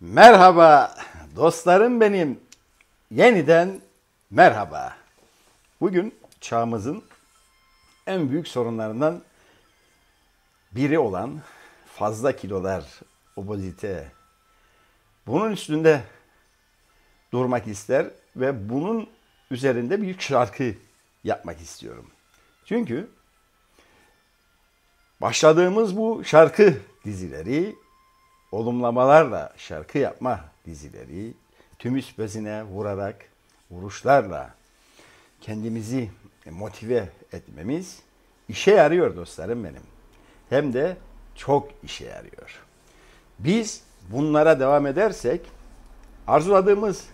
Merhaba dostlarım benim. Yeniden merhaba. Bugün çağımızın en büyük sorunlarından biri olan fazla kilolar, obezite. Bunun üstünde durmak ister ve bunun üzerinde bir şarkı yapmak istiyorum. Çünkü başladığımız bu şarkı dizileri, olumlamalarla şarkı yapma dizileri, tümüs bezine vurarak, vuruşlarla kendimizi motive etmemiz işe yarıyor dostlarım benim. Hem de çok işe yarıyor. Biz bunlara devam edersek arzuladığımız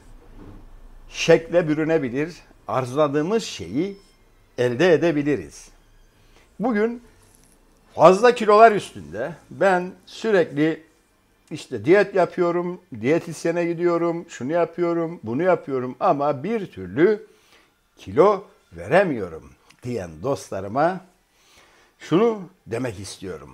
şekle bürünebilir, arzuladığımız şeyi elde edebiliriz. Bugün fazla kilolar üstünde ben sürekli İşte diyet yapıyorum, diyetisyene gidiyorum, şunu yapıyorum, bunu yapıyorum ama bir türlü kilo veremiyorum diyen dostlarıma şunu demek istiyorum.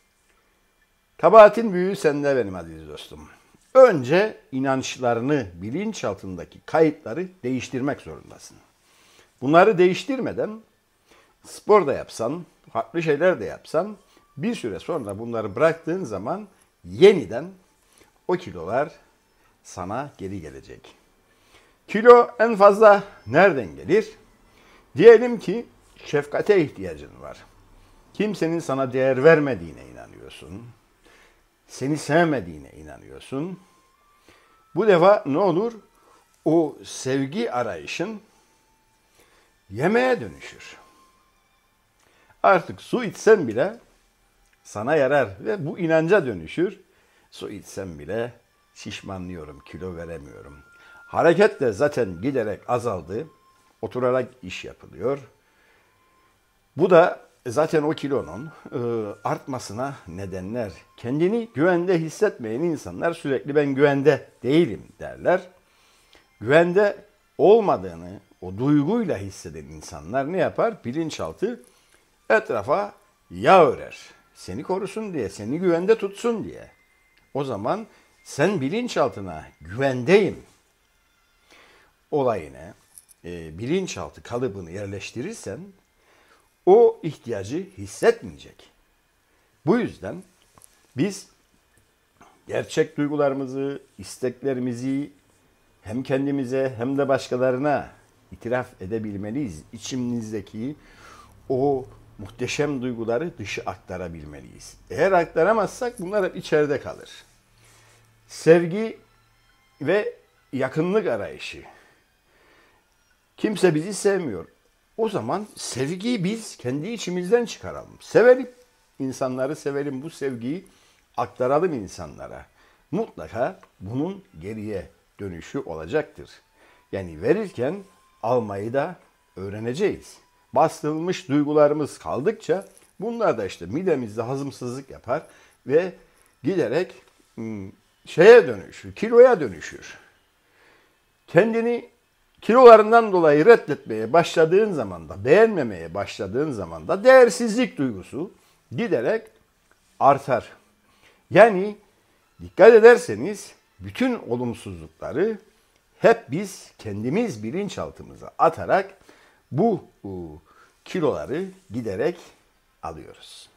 Kabahatin büyüğü sende benim aziz dostum. Önce inançlarını, bilinçaltındaki kayıtları değiştirmek zorundasın. Bunları değiştirmeden spor da yapsan, farklı şeyler de yapsan bir süre sonra bunları bıraktığın zaman yeniden o kilolar sana geri gelecek. Kilo en fazla nereden gelir? Diyelim ki şefkate ihtiyacın var. Kimsenin sana değer vermediğine inanıyorsun. Seni sevmediğine inanıyorsun. Bu defa ne olur? O sevgi arayışın yemeğe dönüşür. Artık su içsen bile sana yarar ve bu inanca dönüşür. Su içsem bile şişmanlıyorum, kilo veremiyorum. Hareket de zaten giderek azaldı. Oturarak iş yapılıyor. Bu da zaten o kilonun artmasına nedenler. Kendini güvende hissetmeyen insanlar sürekli ben güvende değilim derler. Güvende olmadığını o duyguyla hisseden insanlar ne yapar? Bilinçaltı etrafa yağ örer. Seni korusun diye, seni güvende tutsun diye. O zaman sen bilinçaltına güvendeyim olayını, bilinçaltı kalıbını yerleştirirsen o ihtiyacı hissetmeyecek. Bu yüzden biz gerçek duygularımızı, isteklerimizi hem kendimize hem de başkalarına itiraf edebilmeliyiz. İçimizdeki o muhteşem duyguları dışı aktarabilmeliyiz. Eğer aktaramazsak bunlar hep içeride kalır. Sevgi ve yakınlık arayışı. Kimse bizi sevmiyor. O zaman sevgiyi biz kendi içimizden çıkaralım. Sevelim. İnsanları sevelim. Bu sevgiyi aktaralım insanlara. Mutlaka bunun geriye dönüşü olacaktır. Yani verirken almayı da öğreneceğiz. Bastırılmış duygularımız kaldıkça bunlar da işte midemizde hazımsızlık yapar ve giderek şeye dönüşür, kiloya dönüşür. Kendini kilolarından dolayı reddetmeye başladığın zaman da, beğenmemeye başladığın zaman da değersizlik duygusu giderek artar. Yani dikkat ederseniz bütün olumsuzlukları hep biz kendimiz bilinçaltımıza atarak bu kiloları giderek alıyoruz.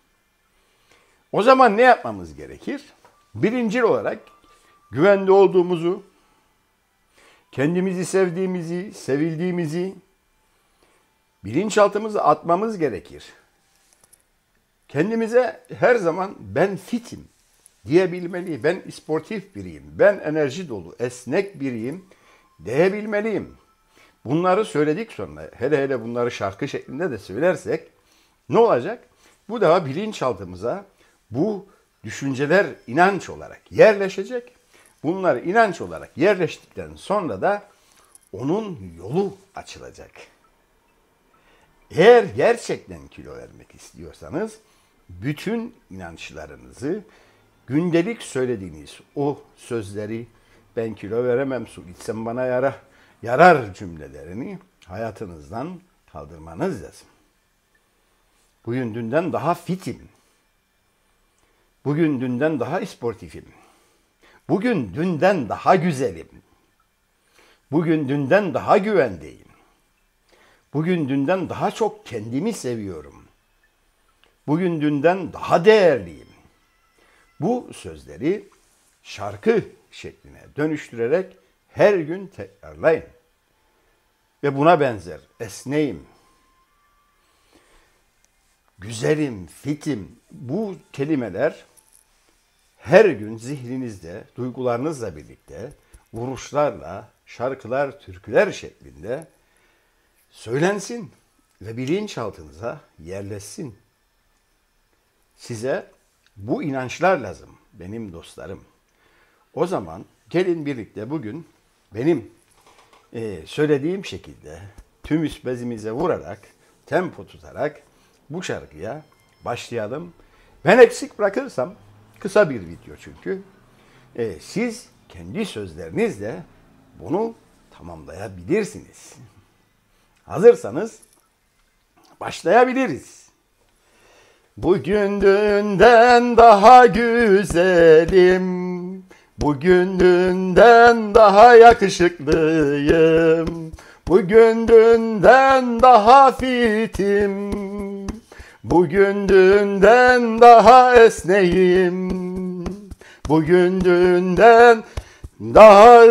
O zaman ne yapmamız gerekir? Birincil olarak güvende olduğumuzu, kendimizi sevdiğimizi, sevildiğimizi bilinçaltımıza atmamız gerekir. Kendimize her zaman ben fitim diyebilmeli, ben sportif biriyim, ben enerji dolu, esnek biriyim diyebilmeliyim. Bunları söyledik sonra, hele bunları şarkı şeklinde de söylersek ne olacak? Bu da bilinçaltımıza bu düşünceler inanç olarak yerleşecek. Bunlar inanç olarak yerleştikten sonra da onun yolu açılacak. Eğer gerçekten kilo vermek istiyorsanız bütün inançlarınızı, gündelik söylediğiniz o sözleri ben kilo veremem, su içsem bana yarar cümlelerini hayatınızdan kaldırmanız lazım. Bugün dünden daha fitim. Bugün dünden daha sportifim. Bugün dünden daha güzelim. Bugün dünden daha güvendeyim. Bugün dünden daha çok kendimi seviyorum. Bugün dünden daha değerliyim. Bu sözleri şarkı şekline dönüştürerek her gün tekrarlayın. Ve buna benzer esneyim, güzelim, fitim, bu kelimeler her gün zihninizde, duygularınızla birlikte, vuruşlarla, şarkılar, türküler şeklinde söylensin ve bilinçaltınıza yerleşsin. Size bu inançlar lazım benim dostlarım. O zaman gelin birlikte bugün benim söylediğim şekilde tümüs bezimize vurarak, tempo tutarak bu şarkıya başlayalım. Ben eksik bırakırsam, kısa bir video çünkü, siz kendi sözlerinizle bunu tamamlayabilirsiniz. Hazırsanız başlayabiliriz. Bugün dünden daha güzelim. Bugün dünden daha yakışıklıyım. Bugün dünden daha fitim. Bugün dünden daha esneyim. Bugün dünden daha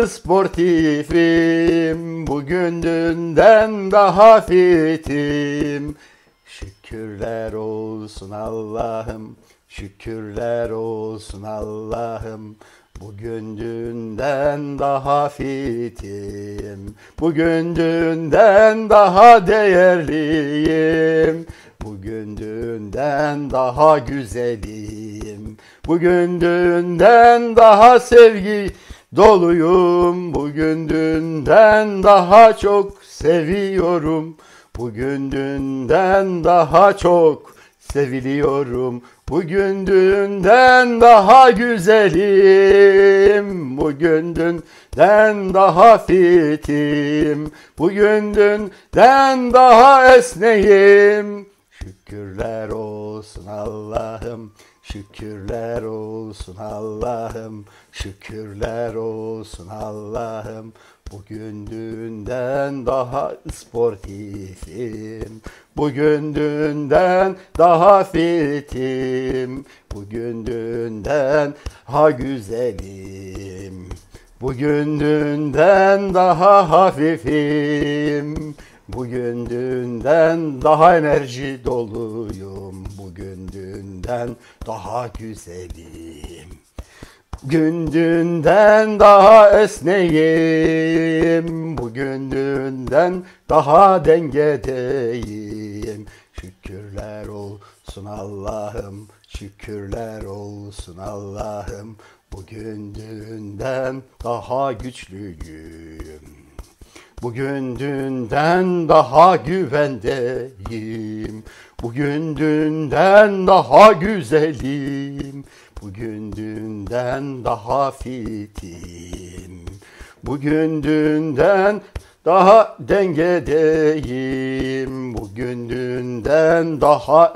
sportifim. Bugün dünden daha fitim. Şükürler olsun Allah'ım. Şükürler olsun Allah'ım. Bugün dünden daha fitim. Bugün dünden daha değerliyim. Bugün dünden daha güzelim. Bugün dünden daha sevgi doluyum. Bugün dünden daha çok seviyorum. Bugün dünden daha çok seviliyorum. Bugün dünden daha güzelim. Bugün dünden daha fitim. Bugün dünden daha esneyim. Şükürler olsun Allah'ım. Şükürler olsun Allah'ım. Şükürler olsun Allah'ım. Bugün dünden daha sportifim. Bugün dünden daha fitim. Bugün dünden daha güzelim. Bugün dünden daha hafifim. Bugün dünden daha enerji doluyum. Bugün dünden daha güzelim. Bugün dünden daha esneyim. Bugün dünden daha dengedeyim. Şükürler olsun Allah'ım. Şükürler olsun Allah'ım. Bugün dünden daha güçlüyüm. Bugün dünden daha güvendeyim. Bugün dünden daha güzelim. Bugün dünden daha fitim. Bugün dünden daha dengedeyim. Bugün dünden daha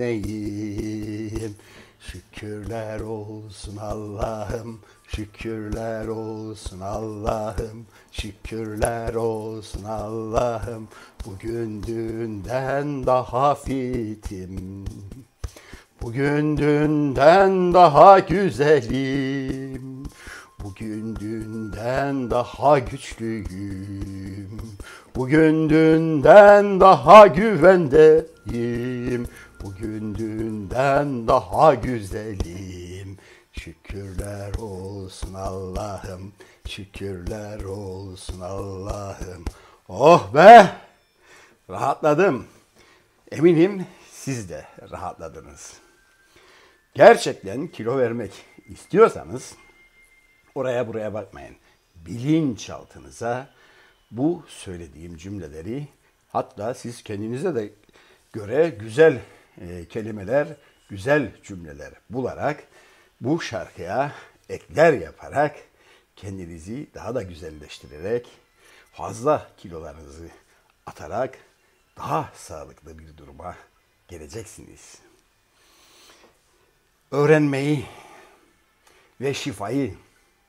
esneyim. Şükürler olsun Allah'ım. Şükürler olsun Allah'ım. Şükürler olsun Allah'ım. Bugün dünden daha fitim. Bugün dünden daha güzelim. Bugün dünden daha güçlüyüm. Bugün dünden daha güvendeyim. Bugün dünden daha güzelim. Şükürler olsun Allah'ım. Şükürler olsun Allah'ım. Oh be! Rahatladım. Eminim siz de rahatladınız. Gerçekten kilo vermek istiyorsanız oraya buraya bakmayın. Bilinçaltınıza bu söylediğim cümleleri, hatta siz kendinize de göre güzel kelimeler, güzel cümleler bularak bu şarkıya ekler yaparak kendinizi daha da güzelleştirerek, fazla kilolarınızı atarak daha sağlıklı bir duruma geleceksiniz. Öğrenmeyi ve şifayı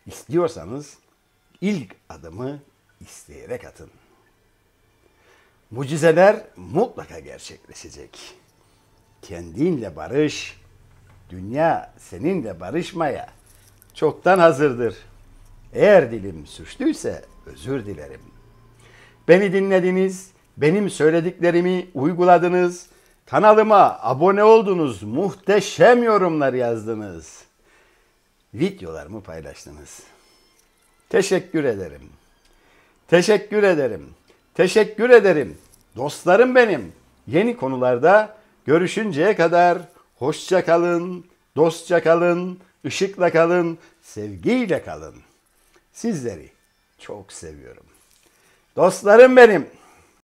İstiyorsanız ilk adımı isteyerek atın. Mucizeler mutlaka gerçekleşecek. Kendinle barış, dünya seninle barışmaya çoktan hazırdır. Eğer dilim suçluysa özür dilerim. Beni dinlediniz, benim söylediklerimi uyguladınız, kanalıma abone oldunuz, muhteşem yorumlar yazdınız. Videolarımı paylaştınız. Teşekkür ederim. Teşekkür ederim. Teşekkür ederim. Dostlarım benim. Yeni konularda görüşünceye kadar hoşça kalın, dostça kalın, ışıkla kalın, sevgiyle kalın. Sizleri çok seviyorum. Dostlarım benim.